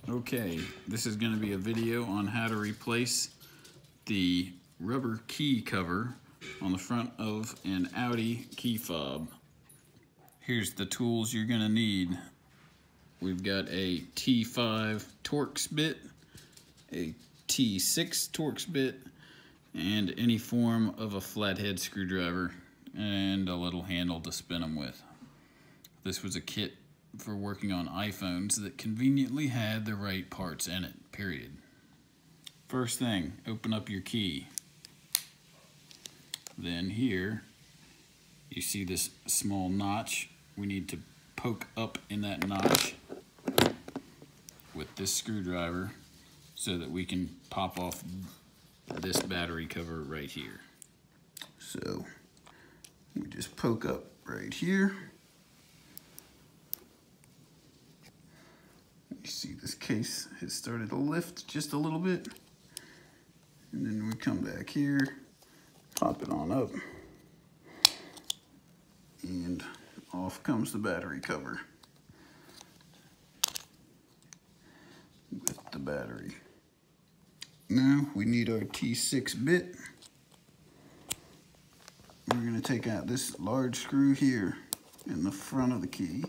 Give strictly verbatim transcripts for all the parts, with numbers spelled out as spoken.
Okay, this is going to be a video on how to replace the rubber key cover on the front of an Audi key fob. Here's the tools you're going to need. We've got a T five Torx bit, a T six Torx bit, and any form of a flathead screwdriver, and a little handle to spin them with. This was a kit for working on iPhones that conveniently had the right parts in it, period. First thing, open up your key. Then here, you see this small notch. We need to poke up in that notch with this screwdriver so that we can pop off this battery cover right here. So, we just poke up right here. You see this case has started to lift just a little bit. And then we come back here, pop it on up, and off comes the battery cover with the battery. Now we need our T six bit. We're going to take out this large screw here in the front of the key.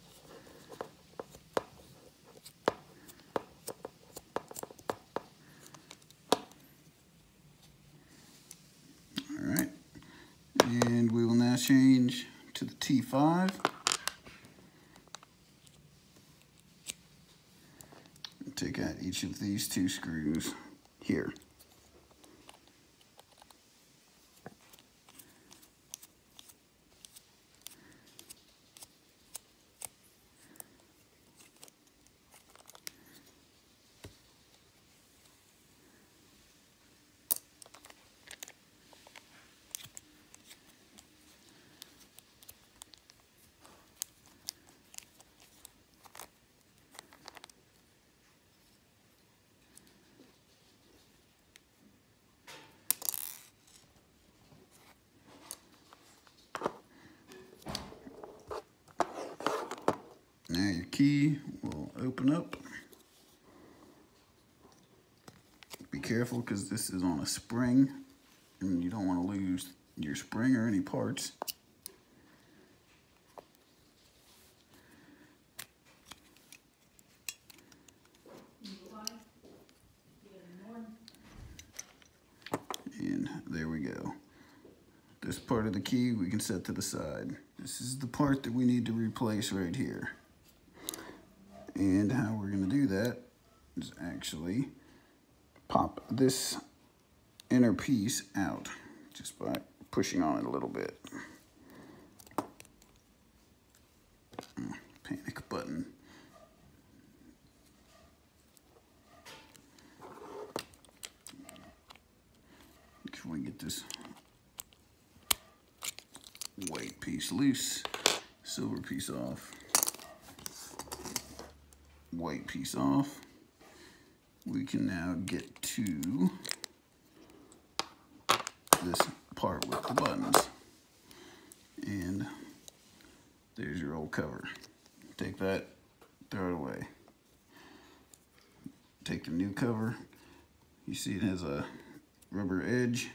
Alright, and we will now change to the T five. And take out each of these two screws here. Now your key will open up. Be careful because this is on a spring and you don't want to lose your spring or any parts. And there we go. This part of the key we can set to the side. This is the part that we need to replace right here. And how we're going to do that is actually pop this inner piece out just by pushing on it a little bit. Panic button. If we get this white piece loose, silver piece off, white piece off, we can now get to this part with the buttons. And there's your old cover. Take that, throw it away. Take the new cover. You see it has a rubber edge.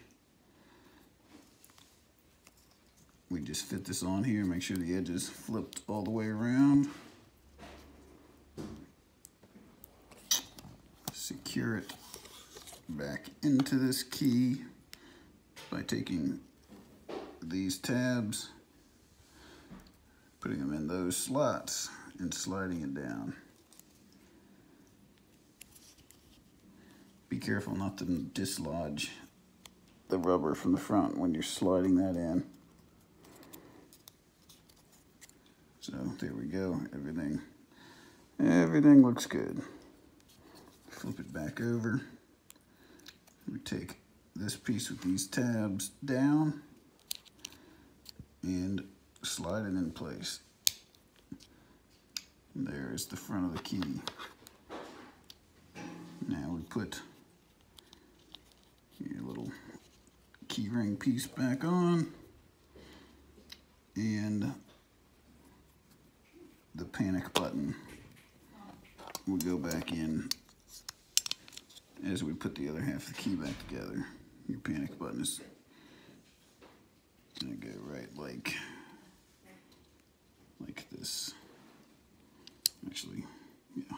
We just fit this on here, make sure the edge is flipped all the way around. Secure it back into this key by taking these tabs, putting them in those slots, and sliding it down. Be careful not to dislodge the rubber from the front when you're sliding that in. So there we go, everything, everything looks good. Flip it back over. We take this piece with these tabs down and slide it in place. There is the front of the key. Now we put your little key ring piece back on and the panic button we'll go back in as we put the other half of the key back together. Your panic button is gonna go right like like this. Actually, yeah.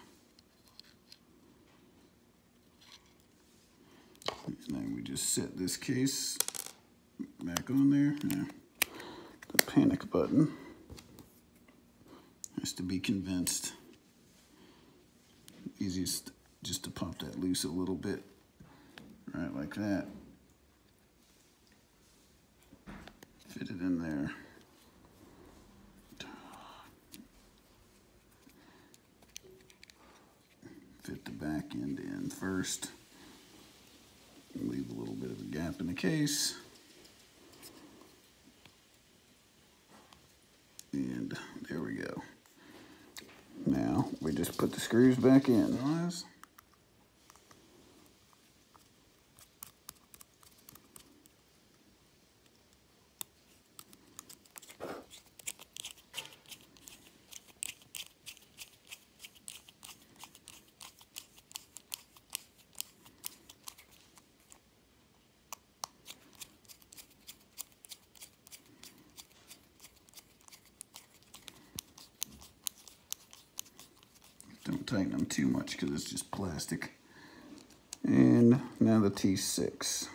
And then we just set this case back on there. Yeah. The panic button has to be convinced. Easiest just to pop that loose a little bit, right like that. Fit it in there. Fit the back end in first. Leave a little bit of a gap in the case. And there we go. Now we just put the screws back in. Don't tighten them too much because it's just plastic. And now the T six.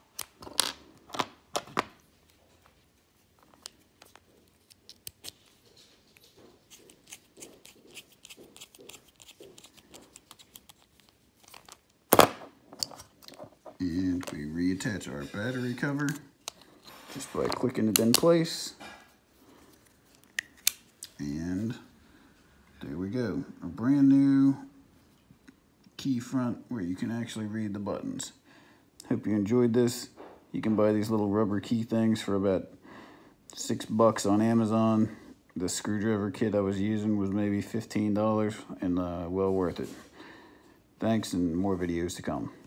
And we reattach our battery cover just by clicking it in place. And there we go, a brand new key front where you can actually read the buttons. Hope you enjoyed this. You can buy these little rubber key things for about six bucks on Amazon. The screwdriver kit I was using was maybe fifteen dollars and uh, well worth it. Thanks, and more videos to come.